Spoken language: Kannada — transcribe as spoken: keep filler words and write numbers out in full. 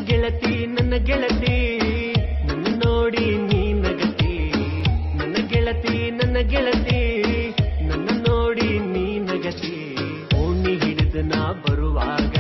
ಗೆಳತಿ ನನ್ನ ಗೆಳತಿ ನನ್ನ ನೋಡಿ ನೀ ನಗತಿ ನನ್ನ ಗೆಳತಿ ನನ್ನ ಗೆಳತಿ ನನ್ನ ನೋಡಿ ನೀ ನಗತಿ ಓಣಿ ಹಿಡಿದು ನಾ ಬರುವಾಗ